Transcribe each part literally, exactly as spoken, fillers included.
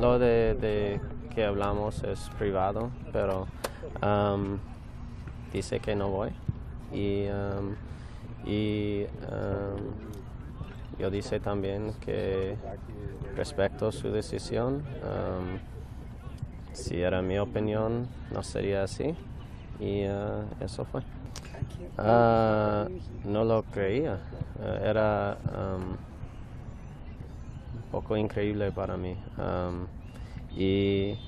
lo de, de que hablamos es privado, pero um, dice que no voy. Y, um, y um, yo dice también que respeto su decisión. Um, si era mi opinión, no sería así. Y uh, eso fue. Uh, no lo creía. Uh, era um, un poco increíble para mí. Um, y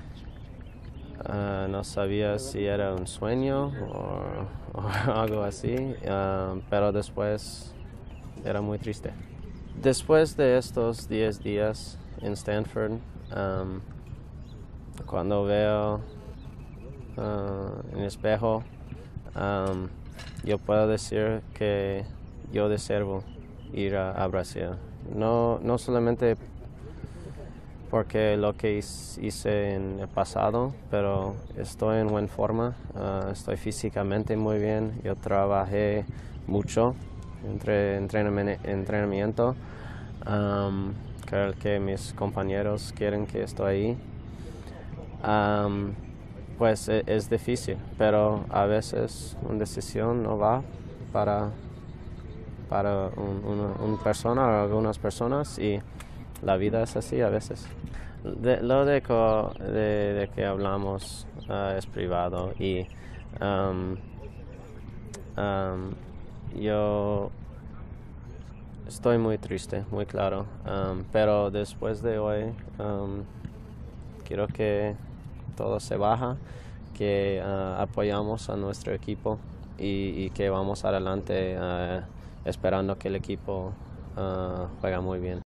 uh, no sabía si era un sueño o, o algo así. Um, pero después era muy triste. Después de estos diez días en Stanford, um, cuando veo uh, en el espejo, um, yo puedo decir que yo deseo ir a, a Brasil. No, no solamente porque lo que hice en el pasado, pero estoy en buena forma, uh, estoy físicamente muy bien, yo trabajé mucho entre entrenamiento, um, creo que mis compañeros quieren que estoy ahí. Um, pues es, es difícil, pero a veces una decisión no va para, para un, una, una persona o algunas personas y la vida es así a veces. De, lo de, co, de, de que hablamos uh, es privado y um, um, yo estoy muy triste, muy claro, um, pero después de hoy um, quiero que todo se baja, que uh, apoyamos a nuestro equipo y, y que vamos adelante uh, esperando que el equipo uh, juegue muy bien.